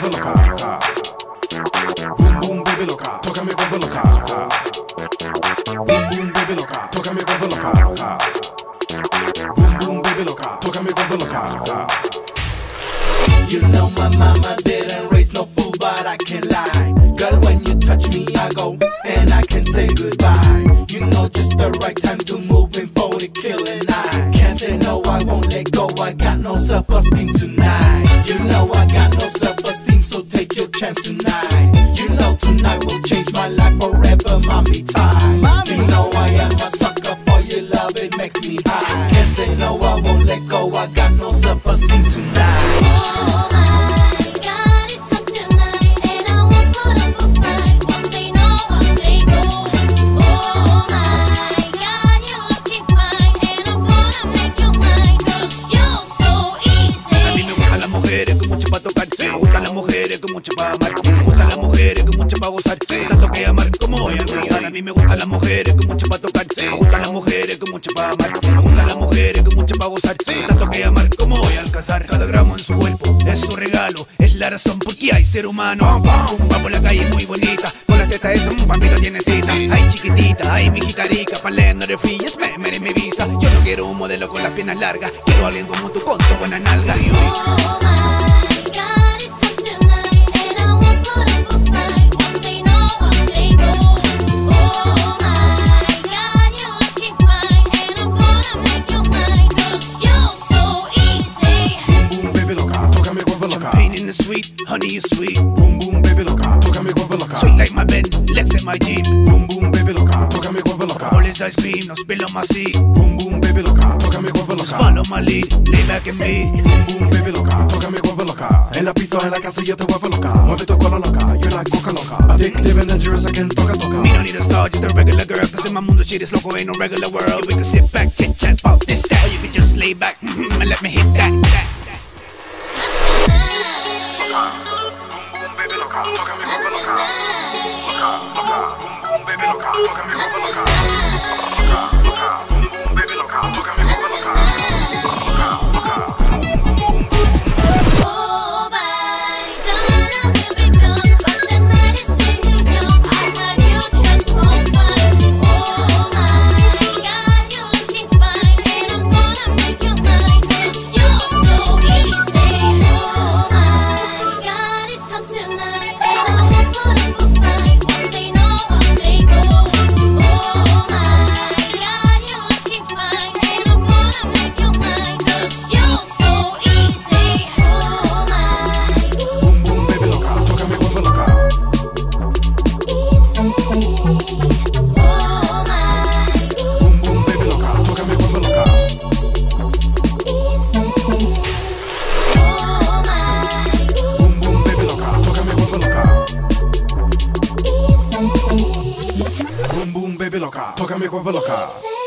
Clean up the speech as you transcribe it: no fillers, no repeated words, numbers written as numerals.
cuerpo loca. Boom boom baby loca, toca mi cuerpo loca. Boom boom baby loca, toca mi cuerpo loca. Boom boom baby loca, toca mi cuerpo loca. You know my mama didn't raise no fool, but I can't lie. Girl, when you touch me, I go and I can say goodbye. You know just the right time to move in for the killing. I can't say no, I won't let go. I got no self-esteem tonight. You know I got no self-esteem, so take your chance tonight. You know tonight will change my life forever, mommy time. You know I am a sucker for your love, it makes me high. Can't say no, I won't let go. I got no self-esteem tonight. Me gustan las mujeres con mucho para amar. Me gustan las mujeres con mucho para gozar. Tanto que amar como voy a alcanzar. A mí me gustan las mujeres con mucho para tocar. Me gustan las mujeres con mucho para amar. Me gustan las mujeres con mucho para gozar. Tanto que amar como voy a alcanzar. Cada gramo en su cuerpo es su regalo. Es la razón por qué hay ser humano. Va por la calle muy bonita, con las tetas de un vampiro tiene cita. Ay chiquitita, ay mi jicarica, palendo de free, es me mi visa. Yo no quiero un modelo con las piernas largas. Quiero a alguien como tú con tu buena nalga. Sweet, honey, you sweet. Boom boom baby loca, toca mi cuerpo loca. Sweet like my Benz, let's in my Jeep. Boom boom baby loca, toca mi cuerpo loca. All this ice cream, no spill on my seat. Boom boom baby loca, toca mi cuerpo loca. Follow my lead, lay back and be. Boom boom baby loca, toca mi cuerpo loca. En la pista, en la casa yo te vuelvo loca. Mueve tu cola loca, you're like coca loca. Addictive and dangerous, I can toca. Me don't need a star, just a regular girl. Cause in my mundo shit is loco, ain't no regular world. We can sit back, chit chat about this, that. Or you can just lay back, and let me hit that. Baby loca, toca mi cuerpo loca. Loca, loca, boom boom baby loca, toca mi cuerpo loca. Loca, loca, boom boom baby loca, toca mi cuerpo loca. Loca, loca, boom boom boom boom boom. Oh my, gonna be done, but the night is still young. I have you just for fun. Oh my God, you're looking fine, and I'm gonna make you mine. 'Cause you're so easy. Oh my God, it's hot tonight, and I won't put up a fight. Won't say no, I'll say go. Oh my God, you're looking fine, and I'm gonna make you mine. 'Cause you're so easy. Oh my, Boom boom baby loca, toca mi cuerpo loca. easy. Oh my, Boom boom baby loca, toca mi cuerpo loca. easy. Oh my, Boom boom baby loca, toca mi cuerpo loca. easy. Boom boom baby loca, toca mi cuerpo loca. Easy.